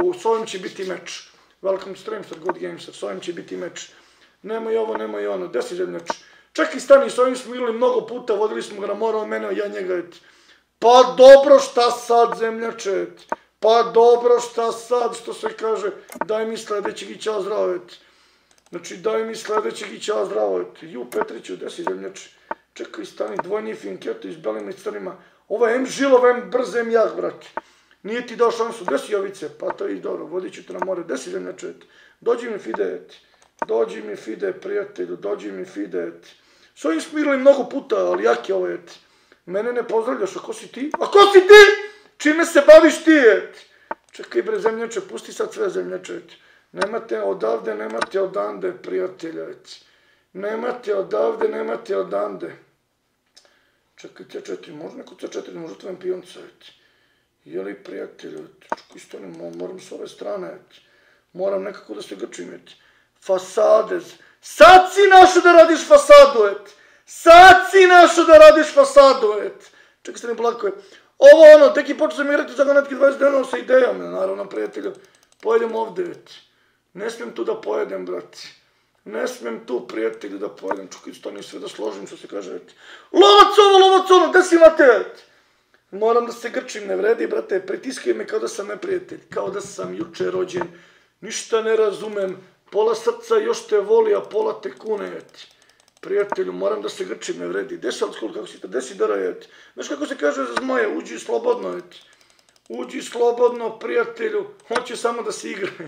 s ovim će biti meč. Welcome to stream, Sir Good Games, s ovim će biti meč. Nemoj ovo, nemoj ono, gde si zemljač? Čekaj, stani, s ovim smo igrali mnogo puta, vodili smo ga na more, on mene, ja njega, pa dobro, šta sad, zemljače, pa dobro, šta sad, što se kaže, daj mi sledećeg i ćao zdravo, znači, daj mi sledećeg i ćao zdravo, ju, Petriću, gde si zemljače? Čekaj, stani, dvojni finketo iz belima i crnima, ovo je M žilov, M brz, M jak, brate. Nije ti dao šansu, gde si Jovice? Pa to je dobro, vodit ću te na more, gde si zemljače? Dođi mi Fide, dođi mi Fide, prijatelju, dođi mi Fide. S ovim smo igrali mnogo puta, ali jak je ovo, mene ne pozdravljaš, a ko si ti? A ko si ti? Čime se baviš ti, Čekaj bre, zemljače, pusti sad sve zemljače, nemate odavde, nemate odande, prijatelja, nemate odavde, nemate odande. Čekaj, C4, može neko C4, može tvojem pionca, jeli prijatelju, čekaj, stani, moram s ove strane, moram nekako da se grčim, fasade, sad si našao da radiš fasadu, sad si našao da radiš fasadu, čekaj, stani, polako, ovo ono, tek i počeo sam igrati zagonetke 20 dana sa idejom, naravno, prijatelju, pojedem ovde, ne smijem tu da pojedem, brati, ne smijem tu, prijatelju, da pojedem, čekaj, stani, sve da složim, što se kaže, lovac ono, gde si imate, moram da se grčim, ne vredi, brate, pritiskaj me kao da sam neprijatelj, kao da sam juče rođen, ništa ne razumem, pola srca još te voli, a pola te kune, prijatelju, moram da se grčim, ne vredi, gde si old kako si to, gde si dara, znaš kako se kaže za zmaje, uđi slobodno, uđi slobodno, prijatelju, hoće samo da se igra,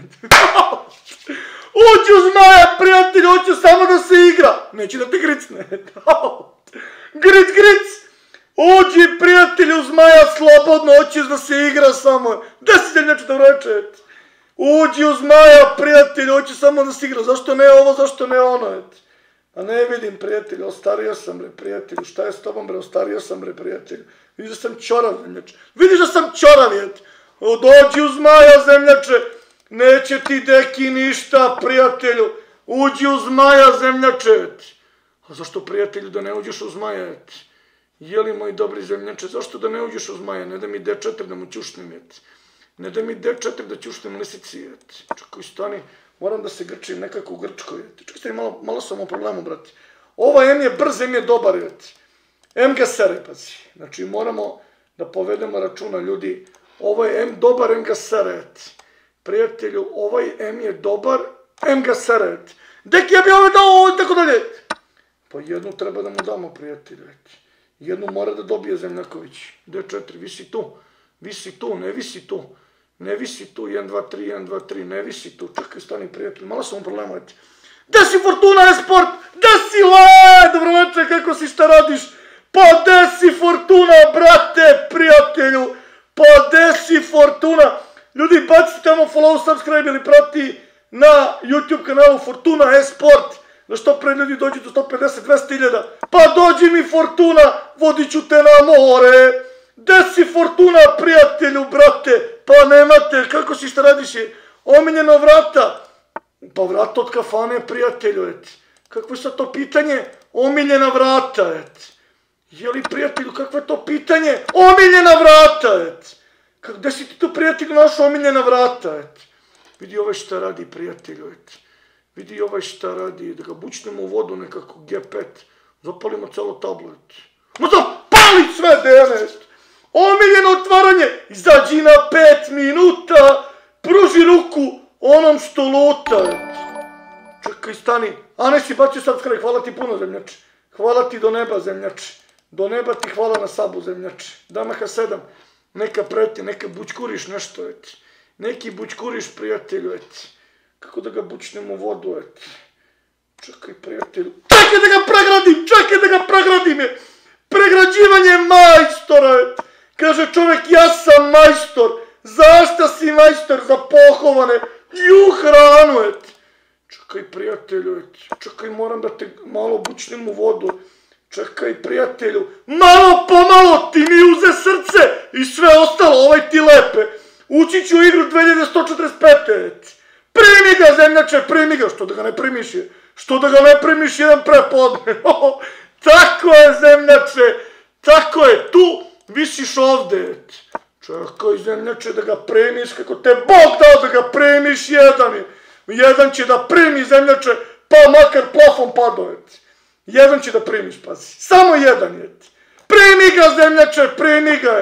uđi u zmaja, prijatelju, hoće samo da se igra, neće da te gricne, gric, uđi, prijatelju, zmaja, slobodno, hoćeš da se igra samo. Gde si zemljače da vreče? Uđi u zmaja, prijatelju, hoće samo da se igra. Zašto ne ovo, zašto ne ono? A ne vidim, prijatelju, ostario sam, bre, prijatelju. Šta je s tobom, bre, ostario sam, bre, prijatelju. Vidiš da sam ćorav, zemljače. Vidiš da sam ćorav, dođi u zmaja, zemljače. Neće ti deki ništa, prijatelju. Uđi u zmaja, zemljače. A zašto, prijatelju, da ne uđeš u zmaja, jeli, moji dobri zemljače, zašto da ne uđeš u zmaja, ne da mi D4 da mu ćušnem, ne da mi D4 da ćušnem lisici, čekaj, stani, moram da se grčim nekako u Grčkoj, čekaj, stani, malo sam u problemu, brate, ova M je brz, M je dobar, M ga sere, pazi, znači moramo da povedemo računa, ljudi, ovo je M dobar, M ga sere, prijatelju, ovaj M je dobar, M ga sere, dek ja bi ove dao ovo, tako dalje, pa jednu treba da mu damo, prijatelju, jednu mora da dobije Zemljaković. D4, visi tu, ne visi tu. Ne visi tu, 1, 2, 3, 1, 2, 3, ne visi tu. Čekaj, stani, prijatelj, malo sam u problemu, Gde si Fortuna Esport? Gde si, dobroveče, kako si, šta radiš? Pa gde si Fortuna, brate, prijatelju? Pa gde si Fortuna? Ljudi, bacite tamo follow, subscribe ili prati na YouTube kanalu Fortuna Esport. Da što pre ljudi dođu do 150-200 hiljada. Pa dođi mi Fortuna, vodit ću te na more. Gde si Fortuna, prijatelju, brate? Pa nemate, kako si, šta radiš je? Omiljena vrata. Pa vrata od kafane, prijatelju, Kakvo je sad to pitanje? Omiljena vrata, Jeli, prijatelju, kakvo je to pitanje? Omiljena vrata, Gde si ti tu, prijatelju, našao omiljena vrata, Vidi ovaj šta radi, prijatelju, Vidi ovaj šta radi, da ga bučnemo u vodu nekako, G5, zapalimo celo tablet. Ma zapali sve, denet! Omiljeno otvaranje, izađi na 5 minuta, pruži ruku onom što luta. Čekaj, stani, a ne si bacio subscribe, hvala ti puno, zemljače. Hvala ti do neba, zemljače. Do neba ti hvala na sabu, zemljače. Damaha 7, neka preti, neka bučkuriš nešto, neki bučkuriš, prijatelju, Kako da ga bučnem u vodu, Čekaj, prijatelju. Čekaj da ga pregradim, Pregrađivanje majstora, Kaže čovek, ja sam majstor. Zašta si majstor? Za pohovane. Ju hranu, Čekaj, prijatelju, Čekaj, moram da te malo bučnem u vodu. Čekaj, prijatelju. Malo po malo ti mi uze srce i sve ostalo, ovaj ti lepe. Ući ću u igru 2145, Primi ga, zemljače, primi ga. Što da ga ne primiš je? Što da ga ne primiš jedan prepodne? Tako je, zemljače. Tako je. Tu visiš ovde. Čekaj, zemljače, da ga primiš, kako te Bog dao da ga primiš, jedan je. Jedan će da primi, zemljače, pa makar plafon padao, jedan će da primiš, pazi. Samo jedan je. Primi ga, zemljače, primi ga,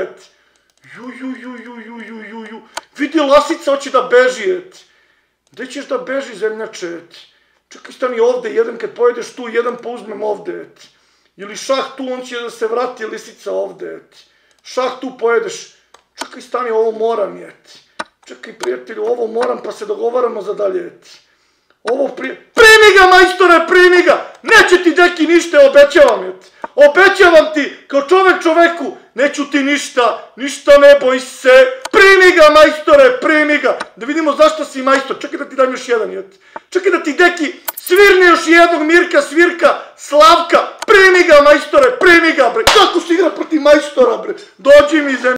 ju. Vidi, lasica hoće da beži, Gde ćeš da beži, zemljače, Čekaj, stani ovde, jedan kad pojedeš tu, jedan pa uzmem ovde, Ili šah tu, on će da se vrati, lisica ovde, Šah tu pojedeš. Čekaj, stani, ovo moram, Čekaj, prijatelju, ovo moram, pa se dogovaramo za dalje, Primi ga, majstore, primi ga! Neće ti, deki, ništa, obećavam, Obećavam ti, kao čovek čoveku, neću ti ništa, ne boj se. Primi ga, majstore, primi ga! Da vidimo zašto si majstor. Čekaj da ti dam još jedan, Čekaj da ti, deki, svirne još jednog Mirka, Svirka, Slavka. Primi ga, majstore, primi ga, bre! Kako si igra protiv majstora, bre? Dođi mi, zemlje.